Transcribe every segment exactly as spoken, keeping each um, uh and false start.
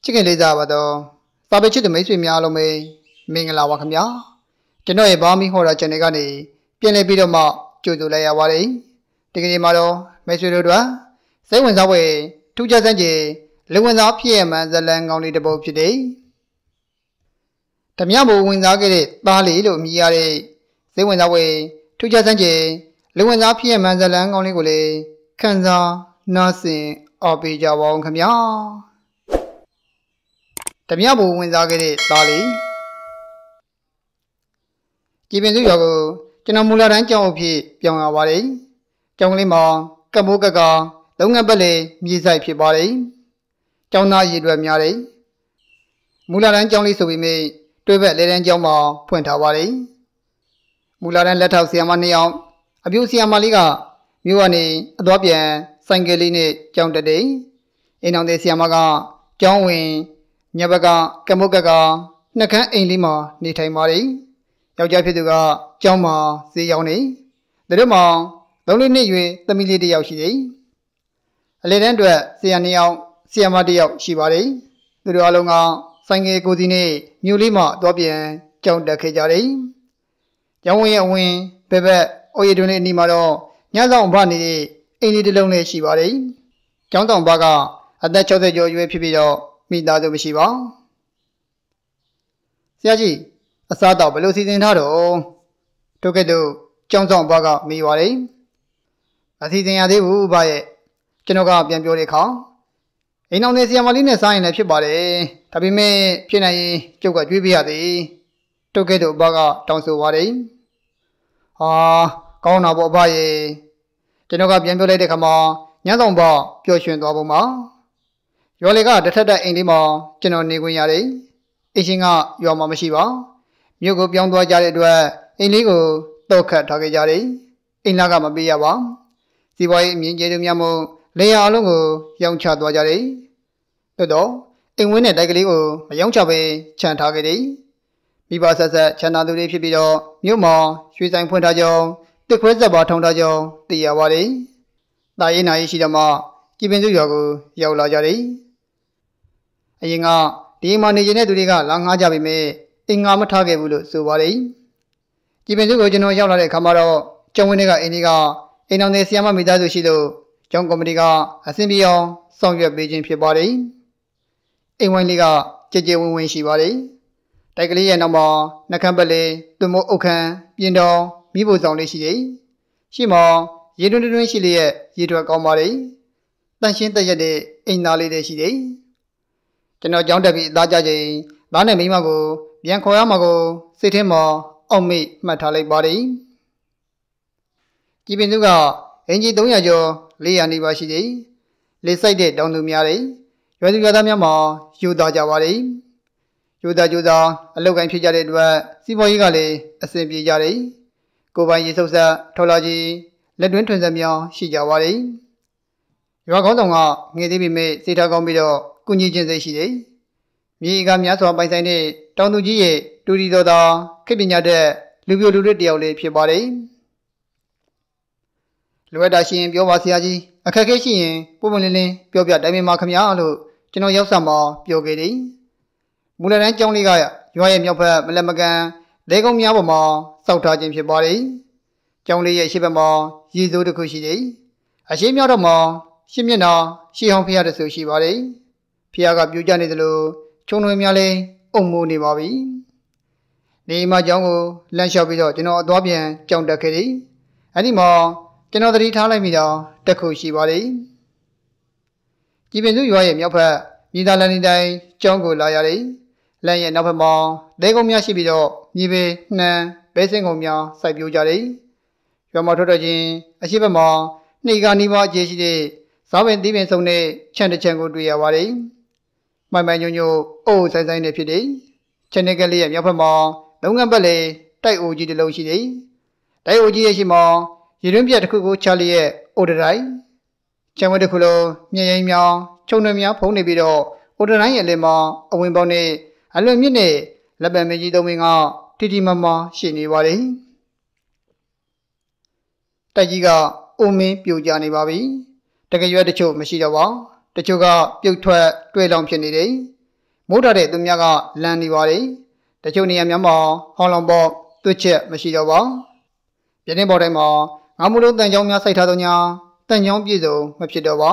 Chicken Lizabado, Sabichi the Mason Mialome, Mingala Wakamia, Genoa Bami Hora Chenegani, Piene Bidoma, Judulea Wari, Tigimado, Mesudua, seven away, two Jazanji, Lewin up P M and the lang only the boat today. Tamiabu wins Agate, Bali, Miare, seven away, two Jazanji, Lewin up P M and the lang only gully, Kanza, nothing, or be Java Kamia. Tamiabu wins Agate, Bali. Given to Yago, Janamula and Jopi, Yonga Wari, Jonglima, Kabugaga, Lungabale, Mizai Pibari, Jona Yidra Miari, Mula and Jongli so we may, Duvet Len Joma, Puentawari, Mula and Let out Siamania, Abusia Maliga, Muani, Adopian, Sangeline, John the Day, in on the Siamaga, John Wing, Nyabaga, Kamugaga, Naka Inlima, Nitai Mari. Yajapiduga, Jama, the Yoni, the Roma, the only name, the military Yashi. A Ledendra, Sianiao, Siamadio, Shibari, the Rualonga, Sange Gudine, New Lima, Dobian, John the Kajari. Yawin Win, Bebe, Oyedune Nimaro, Yazan Bani, any the lonely Shibari. John Baga, at that other Joy Pibido, Mida de Shiva. Siaji. A sort of Lucy in Hado. Took it to Johnson Baga, me worry. A season at the woo by it. Genoga Bianca. In on the Siamalina sign of your body. Tabime, Pinay, Joga Jubiadi. Took it to Baga, Tonso worry. Ah, gone up by it. Genoga Bianca de Kama, Yadomba, Joshua Doboma. Yolega, the Tata Indima, General Niguiari. Ishinga, your Mamma Shiva. You go beyond what Jari do, illegal, Doka Tagajari, in Nagama Biawa. The boy Minjamiamo, Lea Alongo, young child Wajari. The door, in Winnet Dagaligo, a young chabe, Chantagadi. Biba says that Chanadu Pibido, Yuma, Susan Puntajo, the Questa Batondajo, the Yawari. Diana Ishidama, given to Yago, Yaulajari. A yinga, the Manijane Duriga, Langajabi me. Ingama target would so worry. Given the original Yala Camaro, John Winniga Iniga, in on the Siama Midazu Shido, John Comediga, a Simbio, Song your Beijing Pibari. In one liga, J J Win Shibari. Dagli and Nama, Nakambale, Dumo Okan, Yindo, Mibus only she. Shima, Yidun Shilia, Yidra Gomari. Then she the in Nali de Shide. General John David Dajaji, Lana Mimago. Yankoyamago, Sitimo, on me, metallic body. Given Duga, Angie Doyajo, Leani Bashidi, Liside down to Miari, Yadamama, Yuda Javari, Yuda Juda, a look and Pijari, Siboigali, a Simpi Jari, go by Yisosa, Tolaji, Ledwin Transamia, Shijavari. You are going to be made, Sita Gombido, Kunjin Shide. Miga Miaso by Sane, down to G, Duridoda, Kibinade, Lubio Ludiole, Pibari. Luedashi, Biovasiaji, a Kakashi, Pumulini, Biobia, Demi Macamiano, Geno Yosama, Biogedi. Mulan Jongliga, Joy Miopa, Melamagan, Lego Miabama, Sauta Jim Pibari. Jongli Shibama, Yizu the Kushidi. A Shimiadama, Shimina, Shihon the Sushi Bari. Piaga Bujani the Lu. Chono Miale, Omuni Bobby. Nima Jongo, Lanshabido, Geno Dobian, John the Kitty. Any more, Geno the Ritalamida, the Kushi body. Given to you, I am Yopa, Nidalani Day, Jongo Layari, Lay and Upama, Lego Miashibido, Nibe, Nan, Basingomia, Sabujari. Your Motorajin, a Shibama, Niga Niva Jeshide, Saben Dimensone, Chandachango Duawari. My manual, oh, says I nephew day. Chenegali and Yapama, Lungambale, Tai Oji the Loshi. Tai Oji Shima, you don't get to go Charlie, Oderai. Chamadukulo, Mia, Chonamia, Ponybido, Oderai Lema, Owimbone, Alumine, Labamiji Dominga, Titi Mama, Shini Wari. Tajiga, Umi, Pujani Babi. Take you at the show, Mashidawa. The sugar, you twelve, twelve long penny day. မိုးထားတဲ့သူများကလန်နေပါတယ်တချို့နေရာများမှာဟောင်းလောင်ပေါ်တွတ်ချက်မရှိတော့ပါပြတင်းပေါ်တိုင်းမှာငါးမူလုံးတန်ချောင်းများစိုက်ထားသောညာတန်ချောင်းပြည့်စုံမဖြစ်တော့ပါ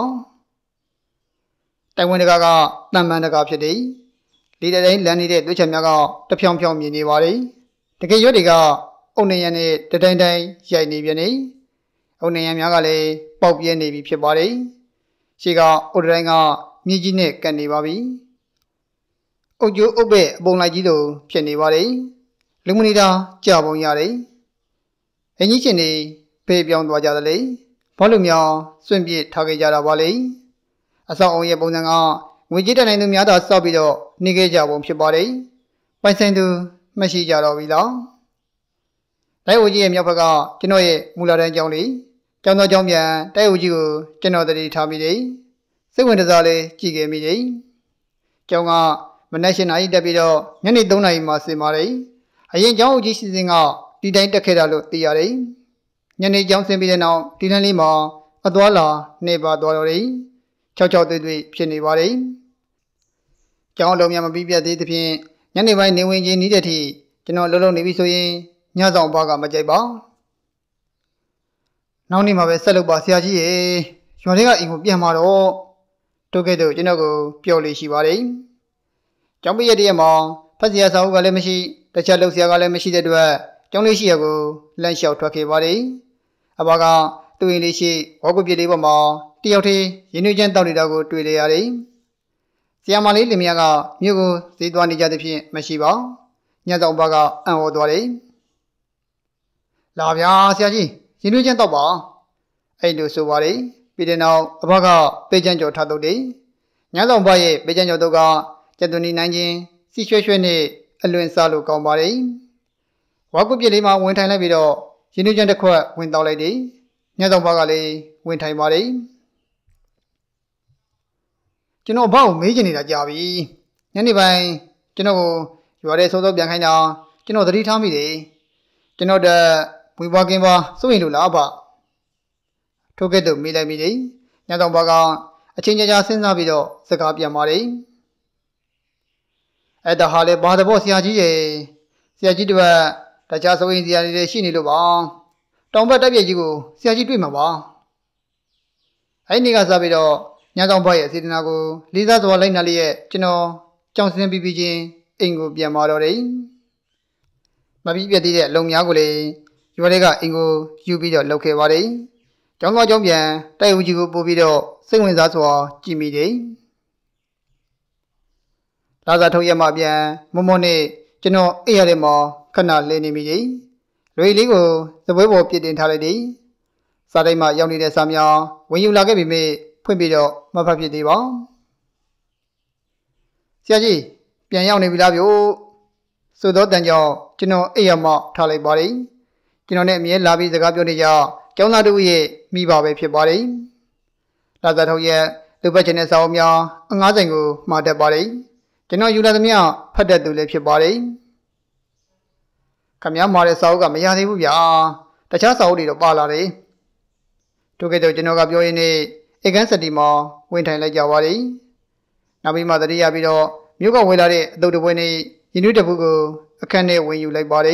တိုင်ဝမ်တကာကတန်မှန်တကာဖြစ်တယ်လေတိုင်းလန်နေတဲ့တွတ်ချက်များကတဖြောင်ဖြောင်မြင်နေပါတယ်တကယ်ရွက်တွေကအုံနေရနဲ့တတိုင်းတိုင်းရိုက်နေပြန်နေအုံနေရများကလည်းပေါက်ပြဲနေပြီဖြစ်ပါတယ်ရှေ့ကအုတ်တိုင်းကမြေကြီးနဲ့ကပ်နေပါပြီအုတ်ကျိုးအုတ်ပဲ့အပုံလိုက်ကြီးလိုဖြစ်နေပါတယ်လူမနီတာကြာပုံရတယ်အင်ကြီးရှင်တွေဖေးပြောင်းသွားကြတယ်လေဘာလို့များစွန့်ပစ်ထားခဲ့ကြတာပါလဲအဆောက်အုံရဲ့ပုံစံကငွေကြေးတန်နိုင်သူများသာစောက်ပြီးတော့နေခဲ့ကြပုံဖြစ်ပါတယ်ပိုင်ဆိုင်သူမရှိကြတော့ပြီလားတိုက်ဝကြီးရဲ့မြောက်ဘက်ကကျွန်တော်ရဲ့မူလာတန်းကျောင်းလေးကျောင်းတော်ကျောင်းပြန်တိုက်ဝကြီးကိုကျွန်တော်တတိထားမိတယ်စိတ်ဝင်စားလေးကြည့်ခဲ့မိတယ်ကျောင်းကမနက်၈နာရီတက်ပြီးတော့ညနေ၃နာရီမှဆင်ပါတယ်အရင်ကျောင်းဦးကြီးစီစဉ်ကဒီတိုင်းတက်ခဲ့တာလို့သိရတယ်ညနေကျောင်းဆင်းပြီးတဲ့နောက်ဒီတန်းလေးမှာအသွားလာနေပါသွားတော့တယ်၆၆တွေ့တွေ့ဖြစ်နေပါတယ်ကျောင်းလုံးများမပြီးပြတ်သေးသဖြင့်ညနေပိုင်းနေဝင်ချင်းနီးတဲ့အထိကျွန်တော်လုံးလုံးနေပြီဆိုရင်ညဆောင်ဘွားကမကြိုက်ပါနောက်နေ့မှာပဲဆက်လုပ်ပါဆရာကြီးရေရွာလေးကအိမ်ကိုပြန်มาတော့တို့ကဲ့သို့ကျွန်တော်ကိုပြောလို့ရှိပါတယ်ကျောင်းပိရတည်းမှာဖတ်စရာစာအုပ်ကလည်းမရှိတခြားလုပ်စရာကလည်းမရှိတဲ့အတွက်ကျောင်းလေးရှိရကိုလမ်းလျှောက်ထွက်ခဲ့ပါတယ်အဘကသူ့အိမ်လေးရှိဝါကုပြစ်လေးပေါ်မှာတယောက်တည်းရင်းနှီးချမ်းတောက်နေတာကိုတွေ့လေရတယ်ဆရာမလေးလင်မယားကမြို့ကိုဈေးသွားနေကြသဖြင့်မရှိပါညဆောင်ဘကအံ့ဩသွားတယ်လာဗျာဆရာကြီးရင်းနှီးချမ်းတောက်ပါအဲ့လိုဆိုပါတယ်ပြီးတဲ့နောက်အဘကပေးချမ်းကြော်ထားတော့တယ်ညဆောင်ဘရဲ့ပေးချမ်းကြော်တော့ကကျက်သွနီနိုင်ချင်းစီရွှဲရွှဲနဲ့အလွင်စားလို့ကောင်းပါတယ်ဝါကုပြစ်လေးမှာဝင်ထိုင်လိုက်ပြီးတော့ရင်းနှီးချမ်းတစ်ခွက်ဝင်တောက်လိုက်တယ်ညဆောင်ဘကလည်းဝင်ထိုင်ပါတယ်ကျွန်တော်ဘောက်မေးချင်နေတာကြာပြီညနေပိုင်းကျွန်တော်ကိုရွာတဲ့စောစောပြန်ခိုင်းတာကျွန်တော်သတိထားမိတယ်ကျွန်တော်တဲ့ဝေဘွားကင်းပါစိုးရင်လို့လားဗျထို့ကဲ့သို့မေးလိုက်မိတယ်ညဆောင်ဘကအချင်းချင်းကြားစဉ်းစားပြီးတော့စကားပြန်ပါတယ်အဲ့ဒါဟာလေဘာသဘောဆရာကြီးရေဆရာကြီးတို့ကတခြားစိုးရင်ဆရာတွေရှိနေလို့ပါတောင်ဘက်တက်ပြည့်ကြီးကိုဆရာကြီးတွေ့မှာပါအဲ့ဒီကစားပြီးတော့ညဆောင်ဘရဲ့စေတနာကိုလေးစားစွာလိုက်နာလျက်ကျွန်တော်ကြောင်စင်းပြီးပြီးချင်းအိမ်ကိုပြန်มาတော့တယ်မပြီးပြတ်သေးတဲ့အလုံများကိုလည်းရွာတွေကအိမ်ကိုယူပြီးတော့လှုပ်ခဲ့ပါတယ်ကျောင်းသားကျောင်းပြန်တိုက်ဦးကြီးကိုပို့ပြီးတော့စိတ်ဝင်စားစွာကြည့်မိတယ်လာစားထုတ်ရမှပြန်မမောနဲ့ကျွန်တော်အိပ်ရတဲ့မှာခဏလဲနေမိတယ်လွေလေးကိုသပွဲပေါ်ပြစ်တင်ထားလိုက်တယ်စားတိုင်းမှာရောက်နေတဲ့စာများဝင်ယူလာခဲ့ပြီမေဖွင့်ပြီးတော့မဖတ်ဖြစ်သေးပါဆရာကြီးပြန်ရောက်နေပြီလားဗျို့ဆိုတော့တန်ကြောင့်ကျွန်တော်အိပ်ရမှထားလိုက်ပါတယ်ကျွန်တော်နဲ့အမြဲလာပြီးစကားပြောနေကြကျောင်းသားတို့ရဲ့မိဘပဲဖြစ်ပါတယ်လာစားထုတ်ရဲ့လူပတ်ချင်တဲ့စာအုပ်များအငားဆိုင်ကိုမှာတတ်ပါတယ်ကျွန်တော်ယူလာသမျှဖတ်တတ်သူလည်းဖြစ်ပါတယ်ခမည်းမာတဲ့စာအုပ်ကမရသေးဘူးဗျာတခြားစာအုပ်တွေတော့ပါလာတယ်တို့ကဲ့တော့ကျွန်တော်ကပြောရင်းနဲ့ဧကန်စတီမှာဝင်ထိုင်လိုက်ကြပါတယ်နောက်ပြီးမှတတိယပြီးတော့မြို့ကဝေလာတဲ့အတုပ်တပွဲနဲ့ရင်းနှီးတပူကိုအခန်းထဲဝင်ယူလိုက်ပါတယ်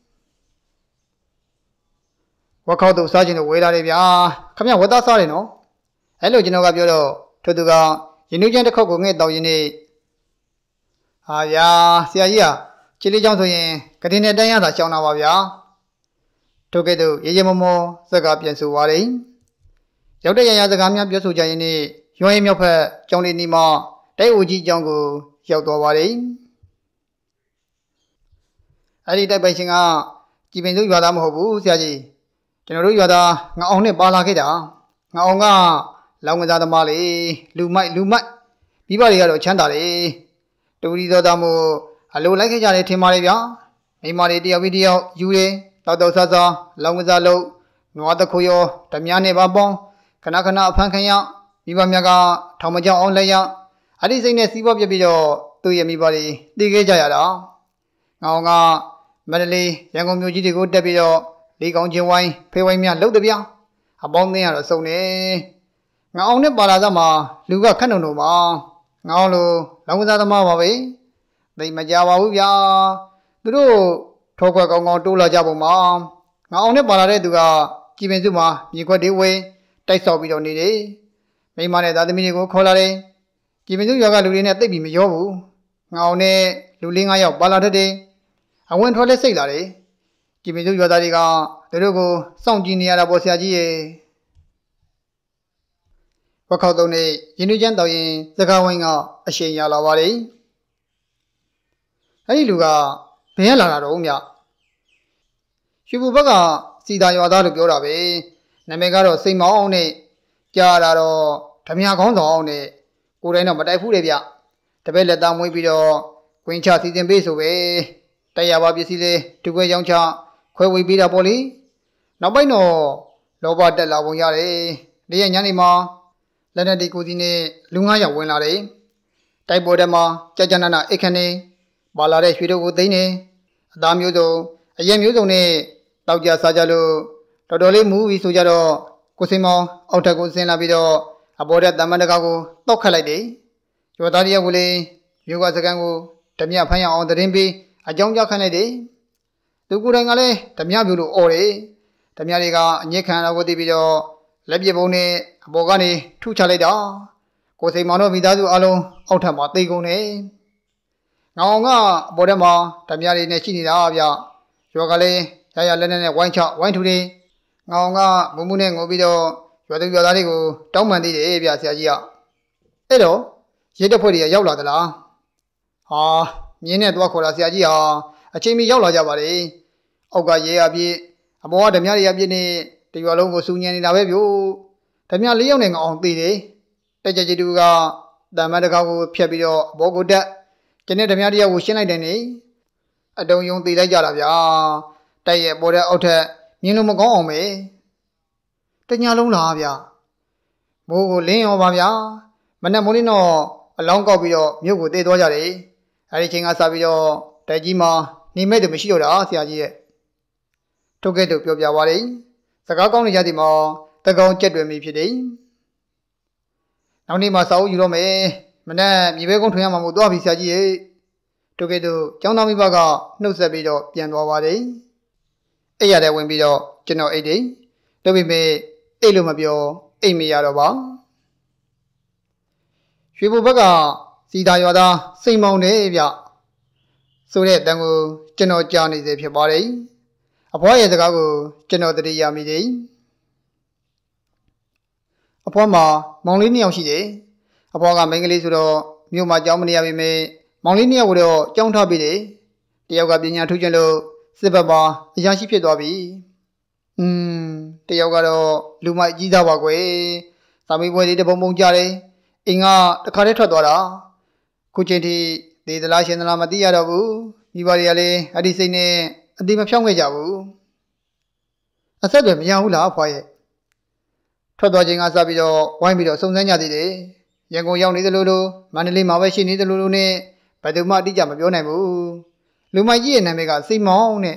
ဝက်ခောက်တို့စားခြင်းတို့ဝေလာတယ်ဗျာခမည်းဝက်သားစားတယ်နော်အဲ့လိုကျွန်တော်ကပြောတော့ထို့သူကရင်းနှီးချမ်းတစ်ခေါက်ကိုငှဲ့တောက်ရင်းနဲ့ဟာဗျာဆရာကြီးကခြေလေးချောင်းဆိုရင်ကတင်နဲ့တန်းရတာရှောင်းတာပါဗျာတို့ကဲ့သို့ရေရေမောမောစကားပြန်ဆိုပါတယ်ရောက်တဲ့ရရစကားများပြောဆိုကြရင်းနဲ့ရွှေရင်မြောက်ဖက်ကျောင်းလေးနီးမှာတိုက်အိုကြီးကျောင်းကိုရောက်သွားပါတယ်အဲ့ဒီတိုက်ပိုင်ရှင်ကကြည်ပင်စုရွာသားမဟုတ်ဘူးဆရာကြီးကျွန်တော်တို့ရွာသားငါအောင်နဲ့ပါလာခဲ့တာငါအောင်ကလောင်ကစားသမားလေလူမိုက်လူမိုက်မိဘတွေကတော့ချမ်းသာတယ်တူရီသောသားမို့အလိုလိုက်ခဲ့ကြတယ်ထင်ပါတယ်ဗျာမိမတွေတယောက်ပြီးတယောက်ယူတယ်တောက်တောက်ဆဆလောင်ကစားလို့နွားတခုရောဓမြနဲ့ပါပေါင်းခဏခဏအဖန်ခံရမိဘများကထောင်မကြောက်အောင်လက်ရအဲ့ဒီစိတ်နဲ့စီးပွားပြပြီးတော့သူ့ရဲ့မိဘတွေတည်ခဲ့ကြရတာငောင်ကမန္တလေးရန်ကုန်မြို့ကြီးတွေကိုတက်ပြီးတော့လေးကောင်းချင်းဝိုင်းဖေးဝိုင်းများလှုပ်တယ်ဗျာအပေါင်းသိရတော့စုံနေငါအောင်နဲ့ပါလာသမှာလူကခက်နှုံတော့ပါငေါလိုလောင်းစားသမားပါပဲသိမကြပါဘူးဗျာသူတို့ထောခွက်ကောင်းကောင်းတိုးလာကြပုံမှာငါအောင်နဲ့ပါလာတဲ့သူကကြည်ပင်စုမှာမြေခွက်တွေဝဲတိုက်ဆောက်ပြီးတော့နေတယ်မိမနဲ့သားသမီးတွေကိုခေါ်လာတယ်ကြည်ပင်စုရွာကလူတွေနဲ့တိတ်ပြီးမရောဘူးငါအောင်နဲ့လူလေးငါးယောက်ပါလာတတ်တယ်အဝင်ထွက်လက်စိတ်လာတယ်ကြည်ပင်စုရွာသားတွေကသူတို့ကိုစောင့်ကြည့်နေရတာပေါ့ဆရာကြီးရဲ့ဝက်ခောက်သုံးနဲ့ရင်းနှီးချမ်းတောက်ရင်စကားဝိုင်းကအရှိန်ရလာပါတယ်အဲ့ဒီလူကဘယ်ရလာတာတော့မြရွှေဘူဘက်ကစီတာရွာသားလို့ပြောတာပဲနာမည်ကတော့စိန်မောင်းနဲ့ကြားလာတော့ဓမြခေါင်းဆောင်နဲ့ကိုယ်တိုင်တော့မတိုက်ဘူးလေဗျတပည့်လက်သားမွေးပြီးတော့ကွင်းချစီစဉ်ပေးဆိုပဲတရားပါပစ္စည်းလေးတူခွဲရောင်းချခွဲဝေပေးတာပေါ့လေနောက်ပိုင်းတော့လောဘတက်လာပုံရတယ်ဒီရက်ညနေမှာလက်နဲ့ဒီကိုစီနဲ့လူငါးယောက်ဝင်လာတယ်တိုက်ပေါ်ထဲမှာကြာကြာနာနာအိတ်ခနဲ့ပါလာတဲ့ရွှေတို့ကိုသိမ်းနေအသားမျိုးစုံအရက်မျိုးစုံနဲ့တောက်ကြစားကြလို့တော်တော်လေးမူပြီးဆိုကြတော့ကိုစင်မောင်အောက်ထက်ကိုဆင်းလာပြီးတော့အပေါ်တဲ့တမန်တကာကိုတောက်ခတ်လိုက်တယ်ရွာသားတယောက်ကလေးမြို့ကစကန်ကိုဓမြဖမ်းရအောင်တရင်ပြီးအကြောင်းကြားခိုင်းလိုက်တယ်သူကိုယ်တိုင်ကလည်းဓမြပြူလို့អော်တယ်ဓမြတွေကအညစ်ခံတော့ကိုသိပြီးတော့လက်ပြပုံနဲ့အပေါ်ကနေထုချလိုက်တာကိုစိန်မောင်တို့မိသားစုအလုံးအောက်ထပ်မှာတိတ်ကုန်နေငောင်ကအပေါ်ထဲမှာဓမြတွေနဲ့ရှိနေတာဗျရွာကလေးရရလက်နဲ့ဝိုင်းချဝိုင်းထူတယ်ငောင်ကမုံမှုနဲ့ငိုပြီးတော့ရွာသူရွာသားတွေကိုတောင်းပန်သေးတယ်ဗျဆရာကြီးကအဲ့တော့ရဲတပ်ဖွဲ့တွေကရောက်လာသလားဟာမြင်းနဲ့သွားခေါ်တာဆရာကြီးဟာအချိန်မီရောက်လာကြပါလေအောက်ကရဲအပြည့်အပေါ်ကဓမြတွေအပြည့်နဲ့တရွာလုံးကိုစူညံနေတာပဲဗျို့ဓမြလေးယောက်နဲ့ငောင်သေးတယ်တက်ကြကြတူကတမန်တကာကိုဖျက်ပြီးတော့အပေါ်ကိုတက်ကျင်းတဲ့ဓမြတယောက်ကိုရှင်းလိုက်တယ်နေအတုံယုံသေးလိုက်ကြတာဗျာတိုက်ရဲ့ပေါ်တဲ့အောက်ထက်မြင်လို့မကောင်းအောင်ပဲတညာလုံးလားဗျာမိုးကိုလင်းရောပါဗျာမနဲ့မိုးလင်းတော့အလောင်းကောက်ပြီးတော့မြို့ကိုတေးသွားကြတယ်အဲဒီချိန်ကစပြီးတော့တိုက်ကြီးမှာနေမဲ့တယ်မရှိတော့တာဆရာကြီးရဲ့ထုတ်ခဲ့တော့ပြောပြပါလိမ့်စကားကောင်းနေကြသည်မှာတကောင်ကြက်တွေမိဖြစ်တယ်နောက်နေ့မှစာအုပ်ယူတော့မယ်မနဲ့မြေပဲကုန်းထွင်ရမှာမို့သွားပြီဆရာကြီးရဲ့ထုတ်ခဲ့တော့ကျောင်းသားမိဘကနှုတ်ဆက်ပြီးတော့ပြန်သွားပါတယ်အဲ့ရတဲ့ဝင်ပြီးတော့ကျွန်တော်အိတ်တယ်တို့ပေမဲ့အိတ်လို့မပြောအိတ်မရတော့ပါရွှေဘုဘက်ကစီတာရွာသားစိန်မောင်တယ်ဗျဆိုတဲ့အတန်ကိုကျွန်တော်ကြားနေစေဖြစ်ပါတယ်အဖွားရဲ့စကားကိုကျွန်တော်သတိရမိတယ်အဖွားမှာမောင်လေးနှစ်ယောက်ရှိတယ်အဖွားကမိန်းကလေးဆိုတော့မြို့မှာကြောင်းမနေရပေမဲ့မောင်လေးနှစ်ယောက်ကိုတော့ကြောင်းထားပြီးတယ်တယောက်ကပညာထူးချင်လို့စစ်ဘက်မှာအရာရှိဖြစ်သွားပြီอืมတယောက်ကတော့လူမိုက်ကြီးသားပါကွယ်စာမေးပွဲလေးတပုံပုံကြတယ်အင်းကတခါတည်းထွက်သွားတာခုချိန်ထိဒေသလားရှင်သလားမသိရတော့ဘူးမိဘတွေကလည်းအဒီစိတ်နဲ့အတိမဖြောင်းခဲ့ကြဘူးအဆက်တွေမရဘူးလားဖွားရဲ့ထွက်သွားခြင်းကစပြီးတော့ဝိုင်းပြီးတော့စုံစမ်းကြသေးတယ်ရန်ကုန်ရောက်နေသလိုလိုမန္တလေးမှာပဲရှိနေသလိုလိုနဲ့ဘယ်သူမှအတိအကျမပြောနိုင်ဘူးလူမိုက်ကြီးရဲ့နာမည်ကစိန်မောင်နဲ့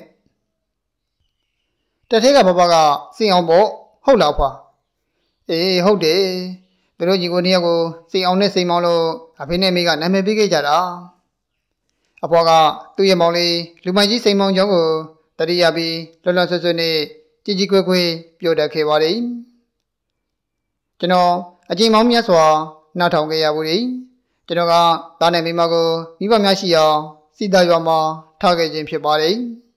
တထဲကဘဘကစိန်အောင်ပေါ့ဟုတ်လားဖွာအေးဟုတ်တယ်သူတို့ညီကိုနှစ်ယောက်ကိုစိန်အောင်နဲ့စိန်မောင်လို့အဖေနဲ့မိကနာမည်ပေးခဲ့ကြတာအဖွားကသူ့ရဲ့မောင်လေးလူမိုက်ကြီးစိန်မောင်ကျောင်းကိုတတိယပြီးလွတ်လွတ်ဆွတ်ဆွတ်နဲ့ကြည်ကြည်ကွယ်ကွယ်ပြောတတ်ခဲ့ပါလေကျွန်တော်အချိန်မောင်းမြတ်စွာနှာထောင်ခဲ့ရဘူးလေကျွန်တော်ကသားနဲ့မိမကိုမိဘများရှိအောင်စီတာရွာမှာထားခဲ့ခြင်းဖြစ်ပါတယ်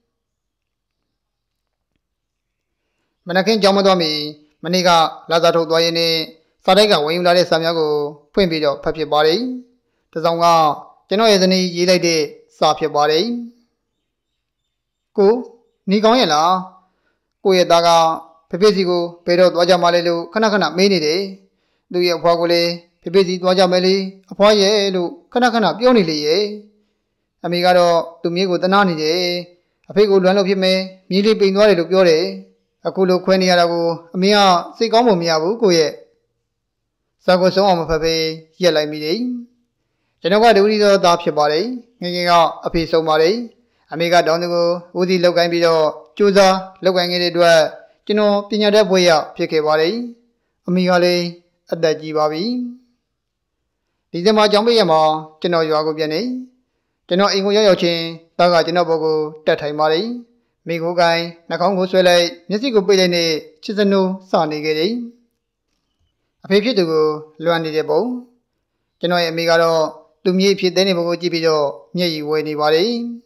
မနက်ခင်းကြောင်းမသွားမီမနေ့ကလာသာထုတ်သွားရင်းနဲ့စာတိုက်ကဝင်ယူလာတဲ့စာများကိုဖွင့်ပြီးတော့ဖတ်ဖြစ်ပါတယ်တစောင်းကကျွန်တော်ရဲ့ဇနီးရေးလိုက်တဲ့စာဖြစ်ပါတယ်ကိုညီကောင်းရဲ့လားကိုရဲ့သားကဖေဖေစီကိုဘယ်တော့သွားကြမှာလဲလို့ခဏခဏမေးနေတယ်သူရဲ့အဖွားကိုလည်းဖေဖေစီသွားကြမယ်လေအဖွားရဲ့လို့ခဏခဏပြောနေလေရဲ့အမေကတော့သူမြေးကိုတနာနေတယ်အဖေကိုလွမ်းလို့ဖြစ်မယ်မြေးလေးပိန်သွားတယ်လို့ပြောတယ်အခုလိုခွဲနေရတာကိုအမေကစိတ်ကောင်းမှမရဘူးကိုရဲ့စာကိုဆုံးအောင်မဖတ်ပဲရက်လိုက်မိတယ်ကျွန်တော်ကဒုတိယသားဖြစ်ပါတယ်ငငယ်ကအဖေဆုံးပါတယ်အမေကတောင်းသူကိုဦးစီးလောက်ကိုင်းပြီးတော့ကြိုးစားလောက်ကိုင်းခဲ့တဲ့အတွက်ကျွန်တော်ပညာတတ်ဘွဲ့ရဖြစ်ခဲ့ပါတယ်အမေကလည်းအသက်ကြီးပါပြီဒီစမှာကြောင်းပေးရမှာကျွန်တော်ရွာကိုပြန်နေကျွန်တော်အိမ်ကိုရောက်ရောက်ချင်းတားကကျွန်တော်ဘုတ်ကိုတက်ထိုင်ပါလေမိကိုကိုင်းနှာခေါင်းကိုဆွဲလိုက်မျက်စိကိုပိတ်လိုက်နဲ့ချစ်စနိုးစနေခဲ့တယ်အဖေဖြစ်သူကိုလွမ်းနေတဲ့ပုံကျွန်တော်ရဲ့အမေကတော့သူမြေဖြစ်တဲ့နေပုံကိုကြည့်ပြီးတော့မျက်ရည်ဝဲနေပါလေ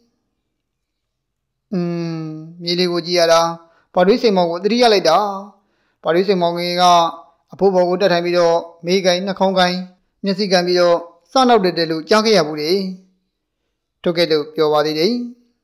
อืมမြေလေးကိုကြည့်ရတာဘာတွေးစိမ်မောင်ကိုသတိရလိုက်တာဘာတွေးစိမ်မောင်ကအဖိုးဘော်ကိုတက်ထိုင်ပြီးတော့မေးကိုင်းနှာခေါင်းကိုင်းမျက်စိကန်ပြီးတော့စနောက်တက်တယ်လို့ကြားခဲ့ရဘူးလေထုတ်ခဲ့လို့ပြောပါသေးတယ်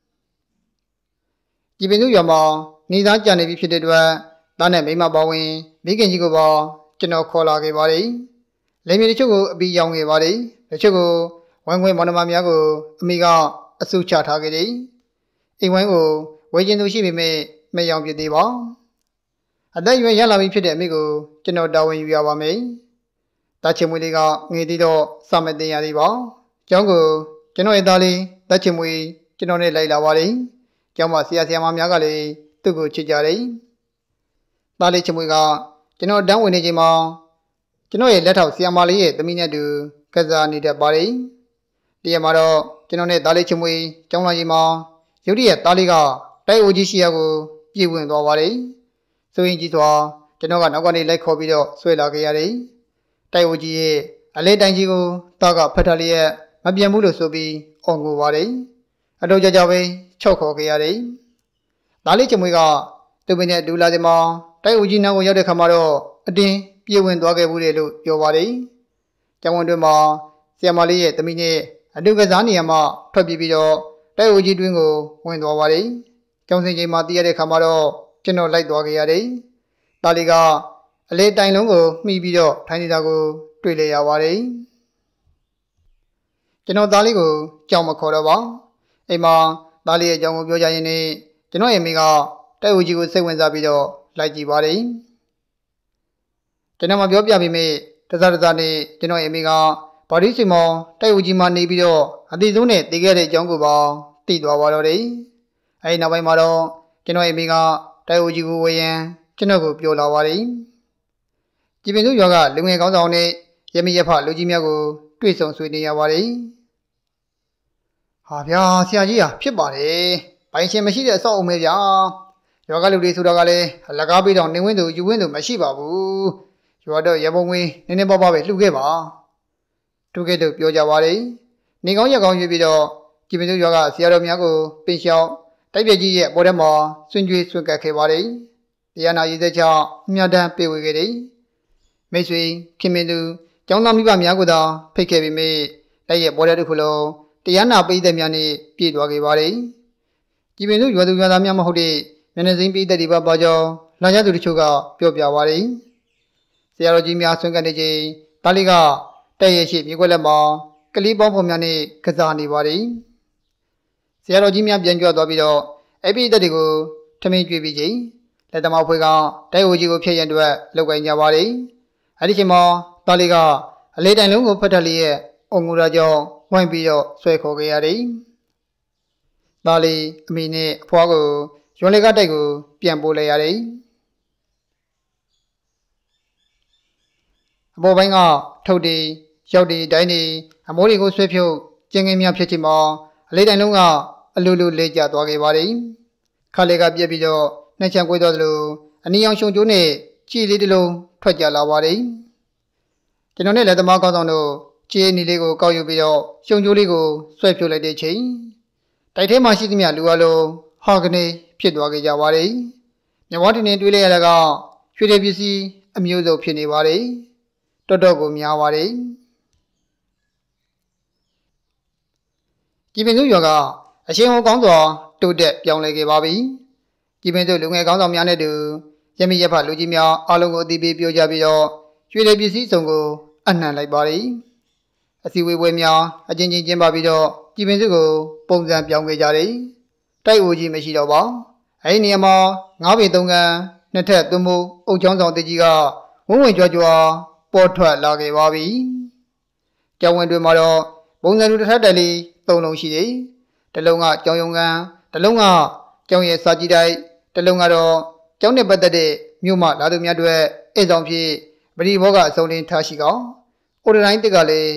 ဒီပင်စုရွာမှာနေသားကြံနေပြီဖြစ်တဲ့အတွက်သားနဲ့မိမပါဝင်မိခင်ကြီးကိုပါကျွန်တော်ခေါ်လာခဲ့ပါတယ်လေမြေတချို့ကိုအပီရောင်ခဲ့ပါတယ်တချို့ကိုဝိုင်းဝန်းမောင်နှမများကိုအမိကအဆုချထားခဲ့တယ်အိမ်ဝိုင်းကိုဝေကျင်သူရှိပေမဲ့မရောင်ပြသေးပါအသက်ရွယ်ရလာပြီဖြစ်တဲ့အမိကိုကျွန်တော်တာဝန်ယူရပါမယ်တာချင်မွေလေးကငေးသေးတော့စမတင်ရသေးပါကျောင်းကိုကျွန်တော်ရဲ့သားလေးတာချင်မွေကျွန်တော်နဲ့လိုက်လာပါလိမ့်ကျောင်းမှာဆရာဆရာမများကလည်းသူ့ကိုချစ်ကြတယ်သားလေးချင်မွေကကျွန်တော်တန်းဝင်နေချိန်မှာကျွန်တော်ရဲ့လက်ထောက်ဆရာမလေးရဲ့သမီးနဲ့တူကစားနေတတ်ပါလိမ့်တရက်မှာတော့ကျွန်တော်နဲ့သားလေးချင်မွေကျောင်းလာချိန်မှာရုတ်တရက်သားလေးကတိုက်အိုကြီးရှိရကိုပြေးဝင်သွားပါလိမ့်ဆိုရင်ကြီးစွာကျွန်တော်ကနောက်ကနေလိုက်ခေါ်ပြီးတော့ဆွဲလာခဲ့ရတယ်တိုက်အိုကြီးရဲ့အလဲတိုင်းကြီးကိုသားကဖတ်ထားလျက်မပြန်ဘူးလို့ဆိုပြီးအော်ငိုပါတယ်အတော့ကြကြပဲချော့ခေါ်ခဲ့ရတယ်သားလေးချမွေးကသူ့ပင်နဲ့ဒူလာစင်မှာတိုက်အိုကြီးနားကိုရောက်တဲ့ခါမှာတော့အတင်းပြေးဝင်သွားခဲ့ဘူးလေလို့ပြောပါတယ်ကျောင်းဝင်တွင်မှာဆရာမလေးရဲ့သမီးနဲ့အတူကစားနေရမှာထွက်ပြေးပြီးတော့တိုက်အိုကြီးတွင်းကိုဝင်သွားပါတယ်ကျောင်းစင်ချိန်မှာတည်ရတဲ့ခါမှာတော့ကျွန်တော်လိုက်သွားခဲ့ရတယ်သားလေးကအလေတိုင်လုံးကိုမှီပြီးတော့ထိုင်နေတာကိုတွေ့လေရပါတယ်ကျွန်တော်သားလေးကိုကြောင်မခေါ်တော့ပါအိမ်မှာသားလေးရဲ့အကြောင်းကိုပြောကြရင်းနဲ့ကျွန်တော်ရဲ့မိကတိုက်အိုကြီးကိုစိတ်ဝင်စားပြီးတော့လိုက်ကြည့်ပါတယ်ကျွန်တော်မပြောပြပေမဲ့တစားတစားနဲ့ကျွန်တော်ရဲ့မိကဘာဒီစီမောင်တိုက်အိုကြီးမှာနေပြီးတော့အတိဆုံးနဲ့တည်ခဲ့တဲ့အကြောင်းကိုပါသိသွားပါတော့တယ်အဲဒီနောက်ပိုင်းမှာတော့ကျွန်တော်ရဲ့မိကတိုက်အိုကြီးကိုဝေယံကျွန်တော်ကိုပြောလာပါတယ်ကြည်ပင်စုရွာကလူငယ်ကောင်းဆောင်နဲ့ရမီရဖလူကြီးများကိုတွေ့ဆုံဆွေးနွေးရပါတယ်ဟာဗျာဆရာကြီးဟာဖြစ်ပါတယ်ဘိုင်ရှင်မရှိတဲ့အဆောက်အုံပဲဗျာရွာကလူတွေဆိုတော့ကလည်းအလကားပေးတော့နေဝင်းသူယူဝင်းသူမရှိပါဘူးရွာတော့ရပုံငွေနည်းနည်းပါးပါးပဲလှူခဲ့ပါတူခဲ့လို့ပြောကြပါတယ်နေကောင်းရက်ကောင်းရွေးပြီးတော့ကြည်ပင်စုရွာကဆရာတော်များကိုပင်လျှောက်တိုက်ပြကြီးရဲ့ပေါ်ထဲမှာဆွင်ကြွေးဆွင်ကပ်ခဲ့ပါတယ်တရားနာရည်သက်ချအမြတ်တမ်းပေးဝေခဲ့တယ်မိတ်ဆွေခင်မင်းသူကျောင်းသားမိဘများကိုသာဖိတ်ခဲ့ပြီးမြဲတိုက်ရဲ့ပေါ်ထဲတစ်ခုလုံးတရားနာပိသက်များနဲ့ပြည့်သွားခဲ့ပါတယ်ကြည်ပင်စုရွာသူရွာသားများမဟုတ်တဲ့မျက်နှာစိမ်းပိသက်တွေပါပါကြောင်းလာကြသူတချို့ကပြောပြပါတယ်ဆရာတော်ကြီးများဆွင်ကပ်နေချိန်ဒါလေးကတိုက်ရဲ့ရှိမြေခွက်လက်မှာကလေးပေါင်းဖော်များနဲ့ကစားနေပါတယ်ဆရာတော်ကြီးများပြန်ကြွသွားပြီးတော့အဲ့ဒီတက်တွေကိုထမင်းကျွေးပြီးချိန်လက်သမားဖွဲ့ကတိုက်အိုကြီးကိုဖျက်ရန်အတွက်လောက်ကိုင်းကြပါတယ်အဲ့ဒီချိန်မှာသားလေးကအလေးတိုင်လုံးကိုဖတ်ထက်လေးရဲ့အုံငူရာကြောင့်ဝိုင်းပြီးတော့ဆွဲခေါ်ခဲ့ရတယ်သားလေးအမေနဲ့အဖွားကိုရွှန်လေးကတိုက်ကိုပြန်ပို့လိုက်ရတယ်အပေါ်ပိုင်းကထုတ်တီရောက်တီတိုင်းတီအမိုးတွေကိုဆွဲဖြုတ်ကျင်းငင်းများဖြစ်ချိန်မှာအလေးတိုင်လုံးကအလူလူလေးကျသွားခဲ့ပါတယ်ခါလေးကပြက်ပြီးတော့နှက်ချံကွေးသွားသလိုအနီအောင်ရှုံကျိုးနဲ့ကြည်လေးတစ်လုံးထွက်ကြလာပါတယ်ကျွန်တော်နဲ့လက်သမားကောင်းဆောင်တို့ခြေနီလေးကိုကောက်ယူပြီးတော့ရှုံကျိုးလေးကိုဆွဲဖြုတ်လိုက်တဲ့ချိန်တိုက်ထဲမှာရှိသမျှလူအလုံးဟာကနေဖြစ်သွားခဲ့ကြပါတယ်မြဝတီနဲ့တွေ့လိုက်ရတာကရွှေတဲ့ပစ္စည်းအမျိုးစုံဖြစ်နေပါတယ်တော်တော်ကိုများပါတယ်ကြည်ပင်စုရွာကအရှင်ဟောကောင်းစွာတိုးတက်ပြောင်းလဲခဲ့ပါပြီကြည်ပင်စုလူငယ်ကောင်းဆောင်များနဲ့တူရမီရဖလူကြီးများအားလုံးကိုအသိပေးပြောကြပြီးတော့ရွှေတဲ့ပစ္စည်းစုံကိုအနှံလိုက်ပါတယ်အစည်းအဝေးပွဲများအချင်းချင်းကျင်းပပြီးတော့ကြည်ပင်စုကိုပုံစံပြောင်းခဲ့ကြတယ်တိုက်အိုကြီးမရှိတော့ပါအဲဒီနေရာမှာငါးပေသုံးကန်နှစ်ထပ်သွမိုးအုတ်ချောင်းဆောင်တကြီးကဝုံဝင်ကြွကြွပေါ်ထွက်လာခဲ့ပါပြီကျောင်းဝင်တွေမှာတော့ပုံစံလူတစ်ထပ်တက်လေးသုံးလုံးရှိတယ်တစ်လုံးကကျောင်းရုံကန်တစ်လုံးကကျောင်းရဲ့စာကြည့်တိုက်တစ်လုံးကတော့ကျောင်းနဲ့ပတ်သက်တဲ့မြို့မှလာသူများတွေအိမ်ဆောင်ဖြစ်ပရိဘောကအစုံလင်းထားရှိကောင်အိုဒတိုင်းတစ်ကလည်းက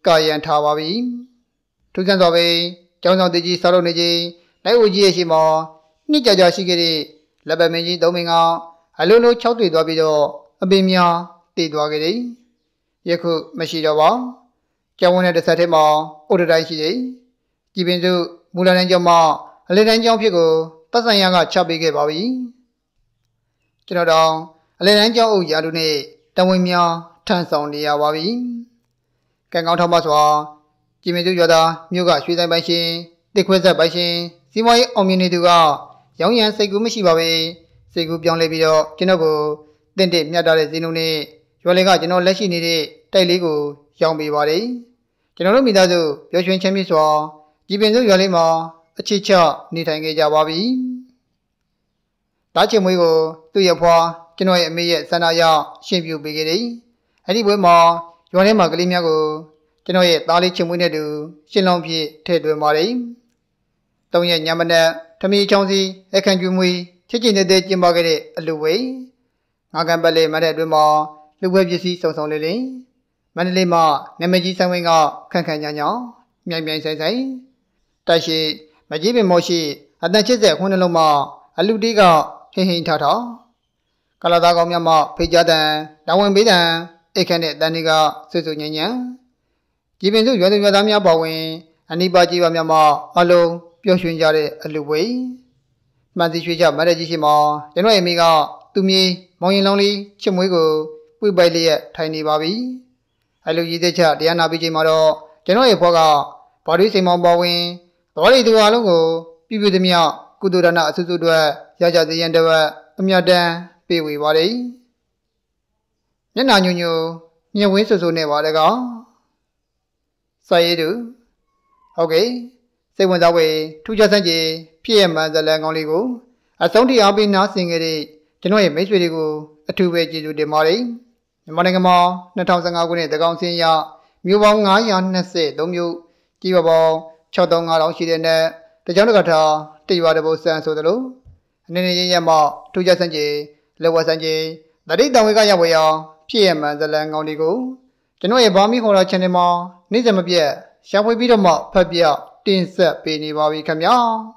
ကာယံထားပါပြီထူးဆန်းစွာပဲကျောင်းဆောင်တကြီးဆောက်လုပ်နေခြင်းလိုက်ဦးကြီးရဲ့ရှိမှာနှစ်ကြာကြာရှိခဲ့တဲ့လက်ပတ်မင်းကြီးသုံးမင်းကအလုံးလုံး၆တွေ့သွားပြီးတော့အပင်များတည်သွားခဲ့တယ်ယခုမရှိတော့ပါကျောင်းဝင်းတဲ့တစ်ဆက်ထဲမှာဥဒ္ဒတိုင်းရှိတယ်ကြည်ပင်စုမူလတန်းကျောင်းမှာအလယ်တန်းကျောင်းဖြစ်ကိုသက်ဆိုင်ရာကချပေးခဲ့ပါပြီကျွန်တော်တော့အလယ်တန်းကျောင်းအုပ်ရာလူနဲ့တဝင်းများထမ်းဆောင်နေရပါပြီကံကောင်းထောက်ပါစွာကြည်ပင်စုရွာသားမြို့ကရွှေဆိုင်ပိုင်ရှင်တစ်ခွဲဆက်ပိုင်ရှင်စီမွားရေးအောင်မြင်နေသူကရောင်းရန်စိတ်ကူးမရှိပါပဲစိတ်ကူးပြောင်းလဲပြီးတော့ကျွန်တော်ကိုတင့်တင့်မြတ်တာတဲ့ဈေးနှုန်းနဲ့ရွာလေးကကျွန်တော်လက်ရှိနေတဲ့တိုက်လေးကိုရောင်းပေးပါတယ်ကျွန်တော်တို့မိသားစုပျော်ရွှင်ချမ်းမြေ့စွာကြည်ပင်စုရွာလေးမှာအခြေချနေထိုင်ခဲ့ကြပါပြီတားချင်မွေးကိုသူ့ရဲ့ဖွာကျွန်တော်ရဲ့အမေရဲ့ဆန္ဒအရရှင်းပြပေးခဲ့တယ်အဲ့ဒီပွဲမှာရွာထဲမှာကလေးများကိုကျွန်တော်ရဲ့သားလေးချင်မွေးနဲ့တူရှင်းလောင်းပြည့်ထည့်သွင်းပါတယ်သုံးရက်ညမနက်ထမီချောင်းစီအခန့်ကျွေးမွေးချစ်ချင်တဲ့ကျင်းပခဲ့တဲ့အလူဝေးငါကံပလေမတဲ့အတွင်းမှာလူဝဲပစ္စည်းစုံစုံလေးလေးမန္တလေးမှာနာမည်ကြီးဆိုင်ဝင်းကခန့်ခန့်ညာညာမြိုင်မြိုင်ဆိုင်ဆိုင်တိုက်ရှိမကြီးပင်မော်ရှိအတန်ချစ်တဲ့ခွန်းနှလုံးမှာအလူတီးကဟင်းဟင်းထထကလာသားကောင်းများမှဖေးကြတဲ့တောင်ဝင်ပေးတဲ့အိတ်ခန့်တဲ့တန်ဒီကဆွဆွညံ့ညံ့ကြီးပင်စုရွာသူရွာသားများပါဝင်အနိပါကြီးပါများမှအလုံးပျော်ရွှင်ကြတဲ့အလူဝေးမှန်စီရွှေချမရကြီးရှိမှာကျွန်တော်ရဲ့မိကသူမြေမောင်ရင်လောင်းလေးချစ်မွေးကိုပွေပိုက်လျက်ထိုင်နေပါပြီအလူကြီးတဲ့ချတရားနာပြီးချိန်မှာတော့ကျွန်တော်ရဲ့ဖွားကဘာလို့စိမ်မောင်ပေါ်ဝင်တော်ရီသူအလုံးကိုပြပြသမျှကုသိုလ်ဒါနအဆုစုတွေရကြစေရန်တဝက်အမြတ်တမ်းပေးဝေပါတယ်မျက်နာညူညူမြင်ဝင်းဆူဆူနေပါလေကောင်စာရေးသူဟုတ်ကဲ့စိတ်ဝင်စားဝေထူးခြားဆန်းကြီးဖြစ်ရမှန်ဇလန်ကောင်းလေးကိုအဆုံးထိအားပေးနားဆင်ကြတဲ့ကျွန်တော်ရဲ့မိတ်ဆွေတွေကိုအထူးပဲကျေးဇူးတင်ပါတယ်မြန်မာနိုင်ငံမှာ၂၀၁၅ခုနှစ်တကောင်စင်းရမြို့ပေါင်း၅၂၃မြို့ကြီးပါပေါင်း၆၃၅တောင်ရှိတဲ့နဲ့တကြောင်တကထာတရွာတပုတ်ဆန်းဆိုသလိုအနေနဲ့ရရမထူးခြားဆန်းကြီးလက်ဝဲဆန်းကြီးတတိတဝေကရောက်ဝေအောင်ဖြစ်ရမှန်ဇလန်ကောင်းလေးကိုကျွန်တော်ရဲ့ဘာမီခေါ်တာ channel မှာနေ့စဉ်မပြတ်ရှာဖွေပြီးတော့မှဖတ်ပြတင်ဆက်ပေးနေပါပြီခင်ဗျာ